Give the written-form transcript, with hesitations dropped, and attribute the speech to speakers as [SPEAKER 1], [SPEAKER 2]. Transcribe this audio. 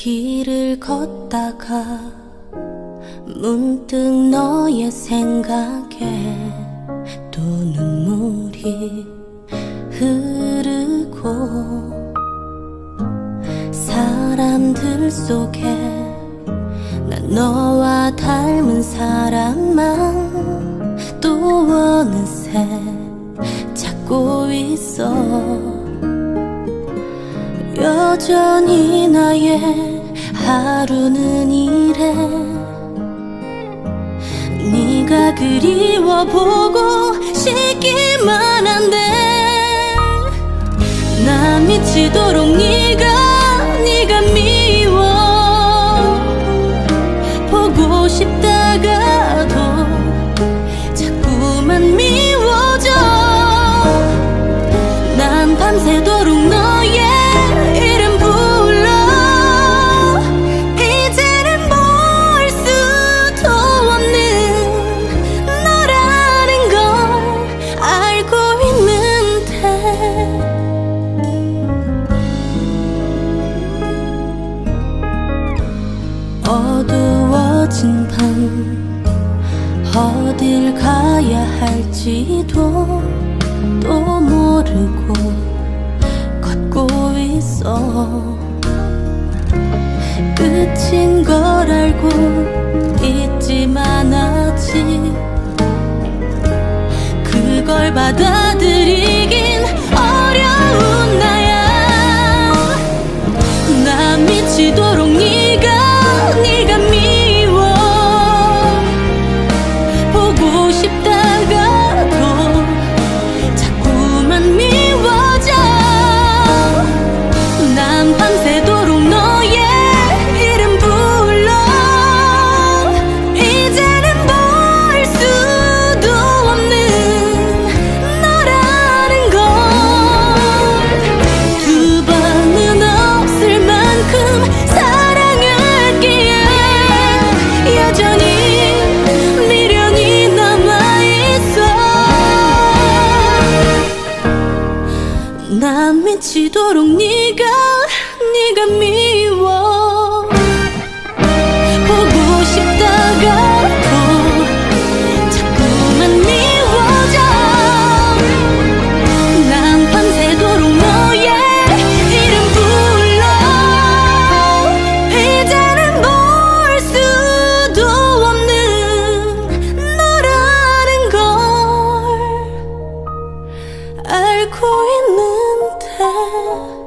[SPEAKER 1] 길을 걷다가 문득 너의 생각에 또 눈물이 흐르고 사람들 속에 난 너와 닮은 사람만 또 어느새 찾고 있어. 여전히 나의 하루는 이래. 네가 그리워 보고 싶기만 한데 나 미치도록 네가 미워. 보고 싶다가도 자꾸만 미워져. 난 밤새도록 너의 이름 불러. 이제는 볼 수도 없는 너라는 걸 알고 있는데. 어두워진 밤 어딜 가야 할지도 또 모르고 걷고 있어. 끝인 걸 알고 있지만 아직 그걸 받아들이긴 어려운 나야. 나 미치도록 네가 미워. 보고 싶다가도 자꾸만 미워져. 난 밤새도록 너의 이름 불러. 이제는 볼 수도 없는 너라는 걸. 두 번은 없을 만큼 사랑할기에 여전히 미련이 남아있어. 난 미치도록 네가 미워. 보고 싶다가도 자꾸만 미워져. 난 밤새도록 너의 이름 불러. 이제는 볼 수도 없는 너라는 걸 알고 있는데.